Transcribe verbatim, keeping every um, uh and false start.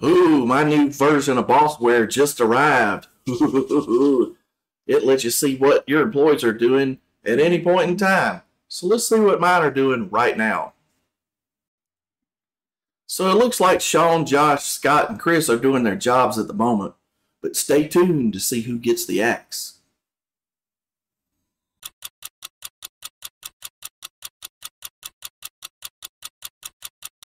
Ooh, my new version of Bossware just arrived. It lets you see what your employees are doing at any point in time. So let's see what mine are doing right now. So it looks like Sean, Josh, Scott, and Chris are doing their jobs at the moment. But stay tuned to see who gets the axe.